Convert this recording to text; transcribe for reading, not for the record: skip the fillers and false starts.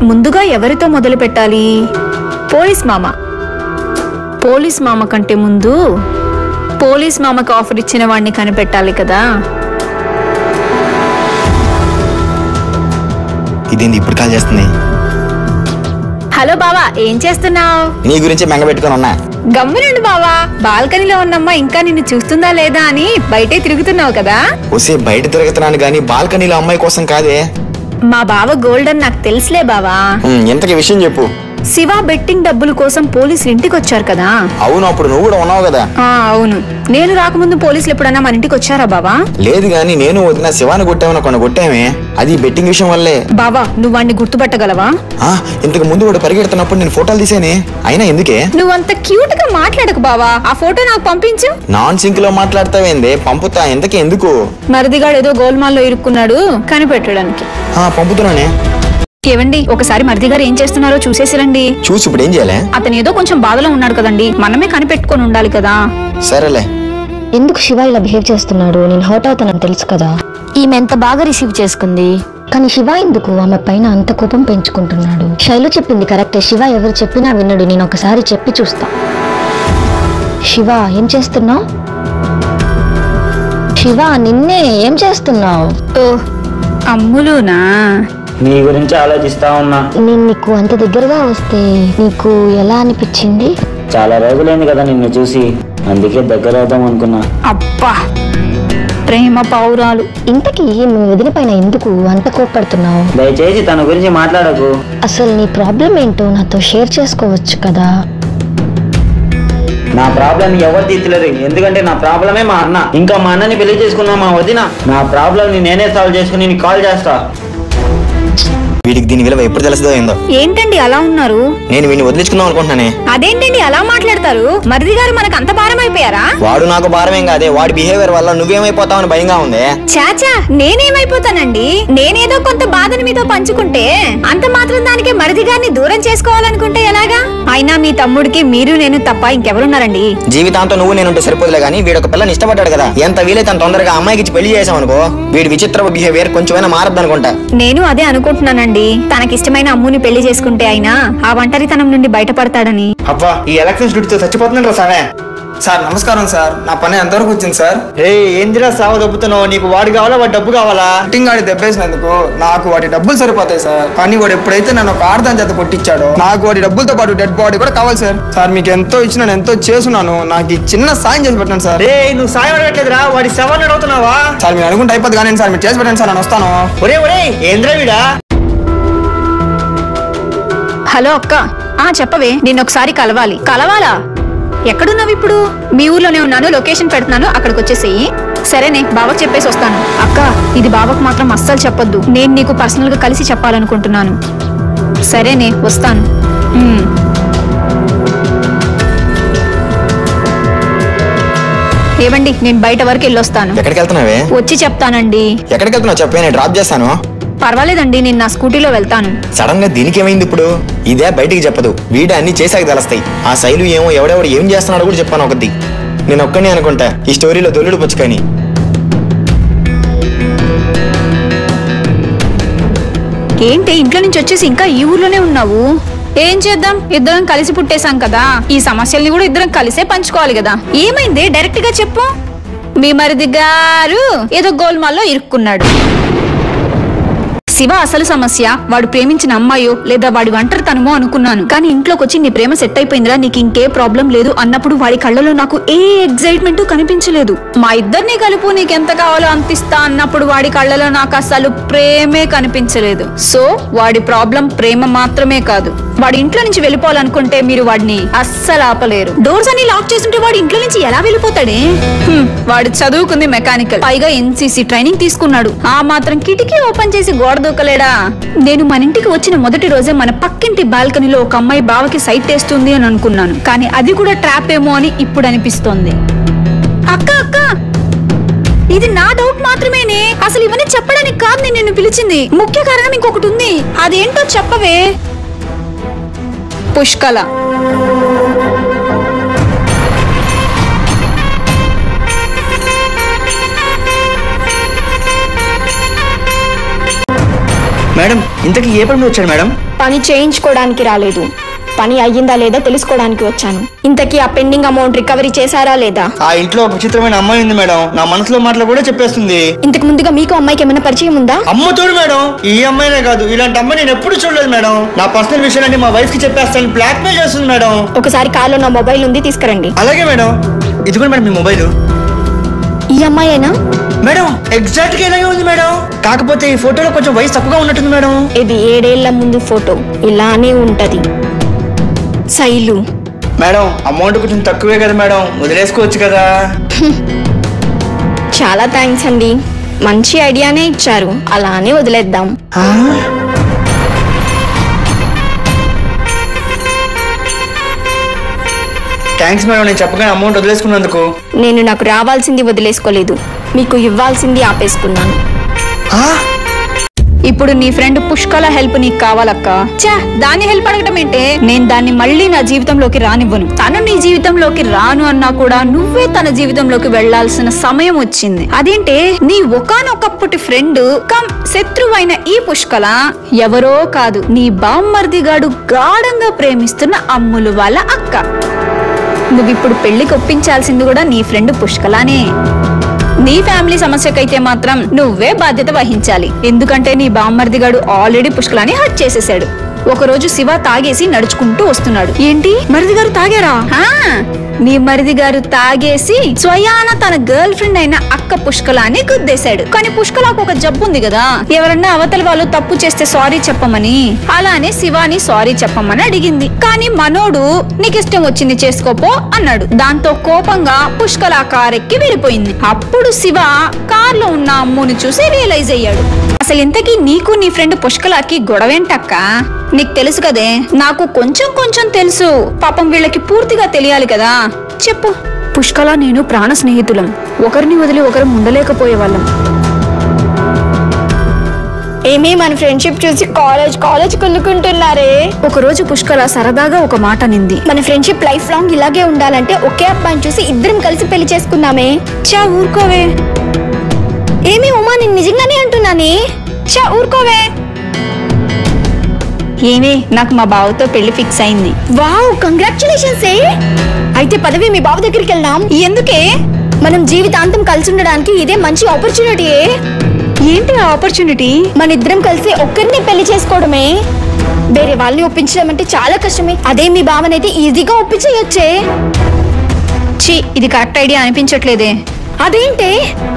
ముందుగా ఎవరితో మొదలు పెట్టాలి? పోలీస్ మామ. పోలీస్ మామ కంటే ముందు పోలీస్ మామకు ఆఫర్ ఇచ్చిన వాడిని కనిపెట్టాలి కదా. ఇదేంది ఇప్పుడు కాల్ చేస్తుంది? హలో బావా, ఏం చేస్తున్నావు? నీ గురించి మెంగబెట్టుకుని ఉన్నా. గమ్మునుండు బావా, బాల్కనీలో ఉన్నమ్మా ఇంకా నిన్ను చూస్తుందా లేదా అని బయటే తిరుగుతున్నావు కదా. వస్తే బయట తిరుగుతున్నాను గానీ బాల్కనీలో అమ్మాయి కోసం కాదే. మా బావ గోల్డెన్ నాకు తెలుసులే బావా. ఎంతకి విషయం చెప్పు. శివ బెట్టింగ్ డబ్బుల కోసం పోలీసులు ఇంటికి వచ్చారు కదా. అవును, అప్పుడు నువ్వు కూడా ఉన్నావు కదా. అవును, నేను రాకముందు పోలీసులు ఎప్పుడన్నా మన ఇంటికి వచ్చారా బావా? లేదు గాని నేను వదిన శివాని కొట్టామని కొన్ని కొట్టామే, అది బెట్టింగ్ విషయం వల్లే. బావా, నువ్వు వాడిని గుర్తుపట్టగలవా? ఇంతకు ముందు వాడు పరిగెడుతున్నప్పుడు నేను ఫోటోలు తీసానే. అయినా ఎందుకే? నువ్వంత క్యూట్ గా మాట్లాడకు బావా, ఆ ఫోటో నాకు పంపించు. నాన్ సింక్ లో మాట్లాడతావేందే? పంపుతా. ఎంతకే? ఎందుకు? మరిదిగాడు ఏదో గోల్మాల్లో ఇరుక్కున్నాడు కనిపెట్టడానికి. పంపుతున్నానే. ఏవండి, ఒకసారి మరిది గారు ఏం చేస్తున్నారో చూసేసిరండి. చూసి ఇప్పుడు ఏం చేయాలి? అతను ఏదో కొంచెం బాధలో ఉన్నాడు కదండి, మనమే కనిపెట్టుకొని ఉండాలి కదా. సరేలే. ఎందుకు శివ ఇలా బిహేవ్ చేస్తున్నాడు? నేను హర్ట్ అవుతానని తెలుసు కదా. ఈమె ఎంత బాగా రిసీవ్ చేసుకుంది, కానీ శివ ఎందుకు ఆమె పైన అంత కోపం పెంచుకుంటున్నాడు? శైలు చెప్పింది కరెక్టే, శివ ఎవరు చెప్పినా వినడు. నేను ఒకసారి చెప్పి చూస్తా. శివ, ఏం చేస్తున్నావు? శివ, నిన్నే. ఏం చేస్తున్నావు? ఓ అమ్ములునా? నీ గురించి ఆలోచిస్తా ఉన్నా. నేను నీకు అంత దగ్గరగా వస్తే నీకు ఎలా అనిపించింది? చాలా రోజులైంది కదా నిన్ను చూసి, అందుకే దగ్గర అవుదాం అనుకున్నా. అబ్బా, ప్రేమ పౌరాలు. ఇంతకీ మీ వదిన పైన ఎందుకు అంత కోప్పడుతున్నావు? దయచేసి తన గురించి మాట్లాడకు. అసలు నీ ప్రాబ్లం ఏంటో నాతో షేర్ చేసుకోవచ్చు కదా. నా ప్రాబ్లం ఎవరు తీర్చలేరు, ఎందుకంటే నా ప్రాబ్లమే మా అన్న. ఇంకా మా అన్నని పెళ్లి చేసుకున్నా మా వదిన. నా ప్రాబ్లం నేనే సాల్వ్ చేసుకుని నీకు కాల్ చేస్తా. వీడికి దీని విలువ ఎప్పుడు తెలుస్తుందో ఏందో. ఏంటండి అలా ఉన్నారు? నేను వీడిని వదిలించుకుందాం అనుకుంటున్నానే. అదేంటండి అలా మాట్లాడతారు? మరిది గారు మనకు అంత భారం అయిపోయారా? వాడు నాకు భారమేం కాదే, వాడి బిహేవియర్ వల్ల నువ్వేమైపోతావని భయంగా ఉంది. చాచా, నేనేమైపోతానండి? నేనేదో కొంత బాధను మీతో పంచుకుంటే అంత మాత్రం దానికి మరిది గారిని దూరం చేసుకోవాలనుకుంటే ఎలాగా? అయినా మీ తమ్ముడికి మీరు నేను తప్ప ఇంకెవరున్నారండి? జీవితాంతో నువ్వు నేనుంటే సరిపోదులే గానీ వీడు ఒక పిల్లని ఇష్టపడ్డాడు కదా, ఎంత వీలైతే అంత తొందరగా అమ్మాయికి ఇచ్చి పెళ్లి చేసాం అనుకో, వీడి విచిత్ర బిహేవియర్ కొంచెమైనా మారద్దు అనుకుంటా. నేను అదే అనుకుంటున్నానండి. తనకిష్టమైన అమ్ముని పెళ్లి చేసుకుంటే అయినా ఆ ఒంటరితనం నుండి బయటపడతాడని. అబ్బా, ఈ ఎలక్షన్స్ డ్యూటీతో చచ్చిపోతున్నాడు సార్. సార్ నమస్కారం సార్, నా పని ఎంతవరకు వచ్చింది సార్? ఏందిరా సావ దొబ్బుతున్నావు? నీకు వాడు కావాలా వాడి డబ్బు కావాలా? బెట్టింగ్ ఆడి దెబ్బేసినందుకు నాకు వాడి డబ్బులు సరిపోతాయి సార్, కానీ వాడు ఎప్పుడైతే నన్ను ఒక ఆర్దాన్ చేత కొట్టించాడో నాకు వాడి డబ్బులతో పాటు డెడ్ బాడీ కూడా కావాలి సార్. సార్ మీకు ఎంతో ఇచ్చిన ఎంతో చేస్తున్నాను, నాకు ఈ చిన్న సాయం చేసి పెట్టండి సార్. నువ్వు సాయం అడగట్లేదురా, వాడి శవాన్ని అడుగుతున్నావా? సార్ మీరు అనుకుంటే అయిపోద్ది కానీ సార్ మీరు చేసి పెట్టండి సార్, నేను వస్తాను. ఒరే ఏంద్రా వీడా? హలో అక్క, చెప్పవే. నిన్నొకసారి కలవాలా? ఎక్కడున్నావు ఇప్పుడు? మీ ఊర్లోనే ఉన్నాను, లొకేషన్ పెడుతున్నాను, అక్కడికి వచ్చేసేయి. సరేనే, బావకు చెప్పేసి వస్తాను. అక్క, ఇది బావకు మాత్రం అస్సలు చెప్పొద్దు, నేను నీకు పర్సనల్ గా కలిసి చెప్పాలనుకుంటున్నాను. సరేనే, వస్తాను. ఏవండి, నేను బయట వరకు వెళ్ళొస్తాను. ఎక్కడికి వెళ్తున్నావే? వచ్చి చెప్తానండి. ఎక్కడికి వెళ్తున్నావు చెప్పే, నేను డ్రాప్ చేస్తాను. పర్వాలేదండి, నేను నా స్కూటీలో వెళ్తాను. సడన్ గా దీనికి ఏమైంది ఇప్పుడు? ఇదే బయటికి చెప్పదు, వీడే అన్ని చేసాక తెలుస్తాయి. ఆ శైలు ఏమో ఎవడెవడు ఏం చేస్తున్నాడో కూడా చెప్పాను ఒకటి. నేను ఒక్కనే అనుకుంటా ఈ స్టోరీలో దొల్లుడు పుచ్చుకొని. ఏంటి ఇంట్లో నుంచి వచ్చేసి ఇంకా ఈ ఊర్లోనే ఉన్నావు? ఏం చేద్దాం, ఇద్దరం కలిసి పుట్టేశాం కదా, ఈ సమస్యల్ని కూడా ఇద్దరం కలిసే పంచుకోవాలి కదా. ఏమైంది డైరెక్ట్ గా చెప్పు. మీ మరిది గారు ఏదో గోల్మాల్లో ఇరుక్కున్నాడు. శివ అసలు సమస్య వాడు ప్రేమించిన అమ్మాయో లేదా వాడి ఒంటరితనమో అనుకున్నాను, కానీ ఇంట్లోకి వచ్చి నీ ప్రేమ సెట్ అయిపోయిందిరా, నీకు ఇంకే ప్రాబ్లం లేదు అన్నప్పుడు వాడి కళ్ళలో నాకు ఏ ఎగ్జైట్మెంట్ కనిపించలేదు. మా ఇద్దరిని కలుపు, నీకెంత కావాలో అంతిస్తా అన్నప్పుడు వాడి కళ్ళలో నాకు అసలు ప్రేమే కనిపించలేదు. సో వాడి ప్రాబ్లం ప్రేమ మాత్రమే కాదు, వాడి ఇంట్లో నుంచి వెళ్ళిపోవాలనుకుంటే మీరు వాడిని అస్సలు ఆపలేరు. డోర్స్ అన్ని లాక్ చేస్తుంటే వాడి ఇంట్లో నుంచి ఎలా వెళ్ళిపోతాడే? వాడు చదువుకుంది మెకానికల్, పైగా ఎన్సీసీ ట్రైనింగ్ తీసుకున్నాడు, ఆ మాత్రం కిటికీ ఓపెన్ చేసి గోడ దూకలేడా? నేను మన ఇంటికి వచ్చిన మొదటి రోజే మన పక్కింటి బాల్కనీలో ఒక అమ్మాయి బావకి సైట్ వేస్తుంది అని అనుకున్నాను, కానీ అది కూడా ట్రాప్ ఏమో అని ఇప్పుడు అనిపిస్తోంది. అక్క అక్క, ఇది నా డౌట్ మాత్రమేనే, అసలు ఇవన్నీ చెప్పడానికి కాదు నేను నిన్ను పిలిచింది. ముఖ్య కారణం ఇంకొకటి ఉంది, అదేంటో చెప్పవే. పుష్కల మేడం, ఇంతకీ ఏ పని వచ్చాడు మేడం? పని చేయించుకోవడానికి రాలేదు, పని అయ్యిందా లేదా తెలుసుకోవడానికి వచ్చాను. ఇంతకీ ఆ పెండింగ్ అమౌంట్ రికవరీ చేశారా లేదా? ఆ ఇంట్లో ఒక విచిత్రమైన అమ్మాయి ఉంది మేడం, నా మనసులో మాటలు కూడా చెప్పేస్తుంది. ఇంతకు ముందుగా మీకు అమ్మాయికి ఏమైనా పరిచయం ఉందా? అమ్మ తోడు మేడం, ఈ అమ్మాయినే కాదు ఇలాంటి అమ్మాయి నేను ఎప్పుడు చూడలేదు మేడం. నా పర్సనల్ విషయాలన్నీ మా వైఫ్ కి చెప్పేస్తాను బ్లాక్ మెయిల్ చేస్తుంది మేడం. ఒకసారి కార్లో నా మొబైల్ ఉంది, తీసుకురండి. అలాగే మేడం. ఇదిగోండి మేడం మీ మొబైల్. ఈ అమ్మాయేనా? మేడం ఎగ్జాక్ట్ గా ఇలాగే ఉంది మేడం, కాకపోతే ఈ ఫోటోలో కొంచెం వయసు తక్కువగా ఉన్నట్టుంది మేడం. ఇది 7 ఏళ్ల ముందు ఫోటో, ఇలానే ఉంటది. శైలు మేడం అమౌంట్ కొంచెం తక్కువే కదా మేడం, వదిలేసుకోవచ్చు కదా. చాలా థ్యాంక్స్ అండి, మంచి ఐడియానే ఇచ్చారు, అలానే వదిలేద్దాం. థ్యాంక్స్ మేడం, నేను చెప్పగానే అమౌంట్ వదిలేసుకున్నందుకు. నేను నాకు రావాల్సింది వదిలేసుకోలేదు, మీకు ఇవ్వాల్సింది ఆపేసుకున్నాను. ఇప్పుడు నీ ఫ్రెండ్ పుష్కల హెల్ప్ నీకు కావాలక్క. చా, దాని హెల్ప్ అడగటం ఏంటే? నేను దాన్ని మళ్ళీ నా జీవితంలోకి రానివ్వను. తను నీ జీవితంలోకి రాను అన్నా కూడా నువ్వే తన జీవితంలోకి వెళ్లాల్సిన సమయం వచ్చింది. అదేంటే నీ ఒకానొకప్పటి ఫ్రెండ్ కమ్ శత్రువైన ఈ పుష్కల ఎవరో కాదు, నీ బామ్మర్దిగాడు గాఢంగా ప్రేమిస్తున్న అమ్ములు వాళ్ళ అక్క. నువ్విప్పుడు పెళ్లికి ఒప్పించాల్సింది కూడా నీ ఫ్రెండ్ పుష్కలానే. నీ ఫ్యామిలీ సమస్యకైతే మాత్రం నువ్వే బాధ్యత వహించాలి. ఎందుకంటే నీ బామ్మర్దిగాడు ఆల్రెడీ పుష్కలాని హట్ చేసేసాడు. ఒకరోజు శివ తాగేసి నడుచుకుంటూ వస్తున్నాడు. ఏంటి, మరిదిగారు తాగారా? నీ మరిదిగారు తాగేసి స్వయాన తన గర్ల్ ఫ్రెండ్ అయిన అక్క పుష్కలాని గుద్దేశాడు. కానీ పుష్కలాకు ఒక జబ్బు ఉంది కదా, ఎవరన్నా అవతల వాళ్ళు తప్పు చేస్తే సారీ చెప్పమని. అలానే శివాని సారీ చెప్పమని అడిగింది. కానీ మనోడు నీకిష్టం వచ్చింది చేసుకోపో అన్నాడు. దాంతో కోపంగా పుష్కల కారెక్కి వెళ్ళిపోయింది. అప్పుడు శివ కార్లో ఉన్న అమ్ముని చూసి రియలైజ్ అయ్యాడు. అసలు ఇంతకీ నీకు నీ ఫ్రెండ్ పుష్కలాకి గొడవేంటక్క? నీకు తెలుసు కదే. నాకు కొంచెం కొంచెం తెలుసు, పాపం వీళ్ళకి పూర్తిగా తెలియాలి కదా. చెప్పు. పుష్కల నేను ప్రాణ స్నేహితులం, ఒకరిని వదిలి ఒకరు ఉండలేకపోయేవాళ్ళం. ఏమీ మన ఫ్రెండ్షిప్ చూసి కాలేజ్ కొనుక్కుంటున్నారే. ఒకరోజు పుష్కల సరదాగా ఒక మాట నింది. మన ఫ్రెండ్షిప్ లైఫ్ లాంగ్ ఇలాగే ఉండాలంటే ఒకే అబ్బాయిని చూసి ఇద్దరం కలిసి పెళ్లి చేసుకుందామే. చా ఊరుకోవే. ఏమీ ఉమా, నేను నిజంగానే అంటున్నానే. చా ఊరుకోవే. ఏమే, నాకు మా బావతో పెళ్లి ఫిక్స్ అయింది. Wow, congratulations. అయితే పదవి మీ బావ దగ్గరికి వెళ్దాం. ఎందుకే? మనం జీవితాంతం కలిసి ఉండడానికి ఇదే మంచి ఆపర్చునిటీ. ఏంటి ఆ ఆపర్చునిటీ? మన ఇద్దరం కలిసి ఒక్కరిని పెళ్లి చేసుకోవడమే. వేరే వాళ్ళని ఒప్పించడం అంటే చాలా కష్టమే. అదే మీ బావనైతే ఈజీగా ఒప్పించయొచ్చే. ఛీ, ఇది కరెక్ట్ ఐడియా అనిపించట్లేదే. అదేంటే